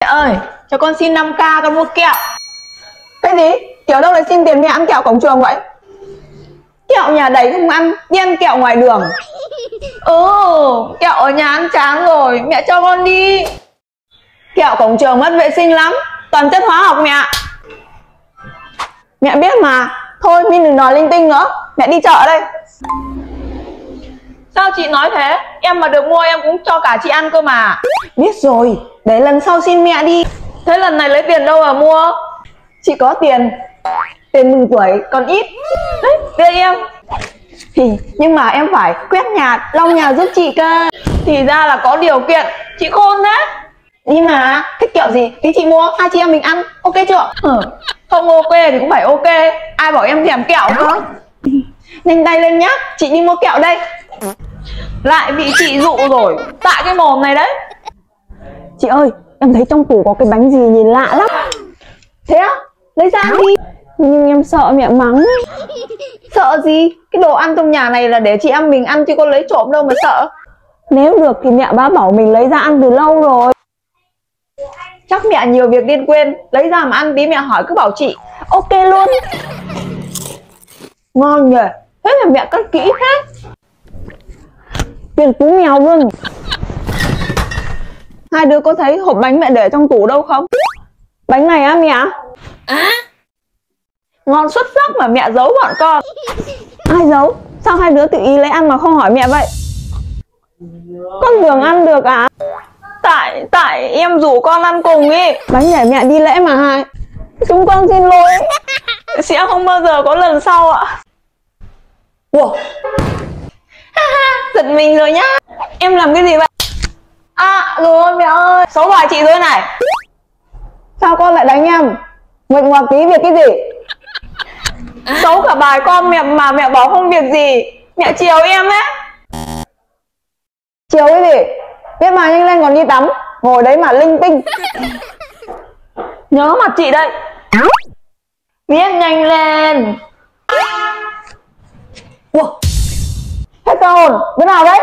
ơi, cho con xin 5k con mua kẹo. Cái gì? Kiểu đâu lại xin tiền mẹ ăn kẹo cổng trường vậy? Kẹo nhà đầy không ăn, đi ăn kẹo ngoài đường. Kẹo ở nhà ăn chán rồi, mẹ cho con đi. Kẹo cổng trường mất vệ sinh lắm, toàn chất hóa học mẹ. Mẹ biết mà. Thôi Min đừng nói linh tinh nữa, mẹ đi chợ đây. Sao chị nói thế? Em mà được mua em cũng cho cả chị ăn cơ mà. Biết rồi, để lần sau xin mẹ đi. Thế lần này lấy tiền đâu mà mua? Chị có tiền. Tiền mừng tuổi còn ít. Đấy, đưa em. Nhưng mà em phải quét nhà, lau nhà giúp chị cơ. Thì ra là có điều kiện. Chị khôn thế. Nhưng mà thích kẹo gì tí chị mua, hai chị em mình ăn, ok chưa? Không ok thì cũng phải ok. Ai bảo em thèm kẹo cơ. Nhanh tay lên nhá, chị đi mua kẹo đây. Lại bị chị dụ rồi. Tại cái mồm này đấy. Chị ơi, em thấy trong tủ có cái bánh gì nhìn lạ lắm. Thế á? Lấy ra ăn đi. Nhưng em sợ mẹ mắng. Sợ gì? Cái đồ ăn trong nhà này là để chị em mình ăn chứ có lấy trộm đâu mà sợ. Nếu được thì mẹ bá bảo mình lấy ra ăn từ lâu rồi. Chắc mẹ nhiều việc nên quên. Lấy ra mà ăn tí mẹ hỏi cứ bảo chị. Ok luôn. Ngon nhỉ. Thế là mẹ cất kỹ thế. Tiền cú mèo luôn. Hai đứa có thấy hộp bánh mẹ để trong tủ đâu không? Bánh này á mẹ? Ngon xuất sắc mà mẹ giấu bọn con. Ai giấu? Sao hai đứa tự ý lấy ăn mà không hỏi mẹ vậy? Con tưởng ăn được à? Tại em rủ con ăn cùng ý. Bánh để mẹ đi lễ mà hai. Chúng con xin lỗi. Sẽ không bao giờ có lần sau ạ. Ủa? Giật mình rồi nhá. Em làm cái gì vậy? Rồi mẹ ơi. Xấu bài chị rồi này. Sao con lại đánh em? Nguệch ngoạc tí việc cái gì? Xấu cả bài con mẹ mà mẹ bảo không việc gì. Mẹ chiều em ấy. Chiều cái gì? Biết mà nhanh lên còn đi tắm. Ngồi đấy mà linh tinh. Nhớ mặt chị đây. Viết nhanh lên. Ủa? Hết hồn, bữa nào đấy?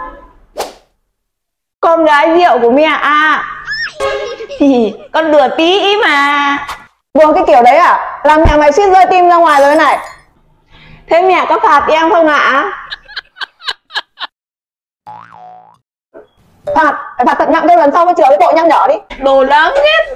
Con gái rượu của mẹ à. Thì con đùa tí ý mà. Đùa cái kiểu đấy à? Làm mẹ mày suýt rơi tim ra ngoài rồi này. Thế mẹ có phạt em không ạ? Phạt, phải phạt thật nặng đây, lần sau mới chừa cái tội nhắc nhở đi. Đồ đáng ghét.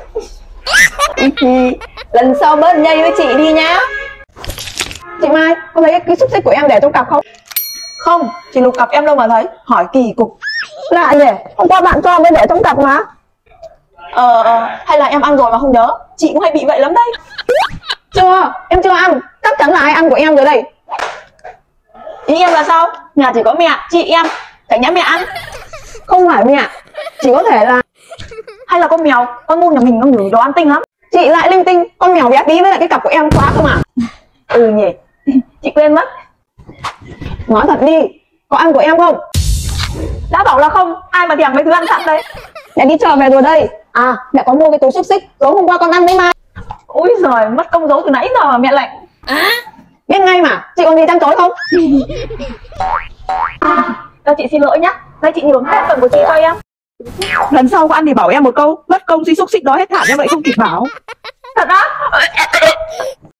Lần sau bớt nhây với chị đi nhá. Chị Mai, có thấy cái xúc xích của em để trong cặp không? Không, chị lục cặp em đâu mà thấy. Hỏi kỳ cục. Lạ nhỉ, hôm qua bạn cho mới để trong cặp mà. Hay là em ăn rồi mà không nhớ. Chị cũng hay bị vậy lắm đấy. Chưa, em chưa ăn. Chắc chắn là ai ăn của em rồi đây. Ý em là sao? Nhà chỉ có mẹ, chị em. Cả nhà mẹ ăn. Không phải mẹ, chỉ có thể là... Hay là con mèo, con Moon nhà mình nó ngửi đồ ăn tinh lắm. Chị lại linh tinh, con mèo bé tí với lại cái cặp của em quá không à? Nhỉ. Chị quên mất. Nói thật đi, có ăn của em không? Đã bảo là không, ai mà thèm mấy thứ ăn sẵn đấy. Mẹ đi chợ về rồi đây. À, mẹ có mua cái túi xúc xích tối hôm qua con ăn đấy mà. Ôi giời, mất công giấu từ nãy giờ mà mẹ lại. Biết ngay mà, chị còn gì trăn trối không? Cho chị xin lỗi nhá. Đây chị nhường hết phần của chị cho em. Lần sau có ăn thì bảo em một câu, mất công xí xúc xích đó hết hạn em vậy không kịp bảo. Thật á?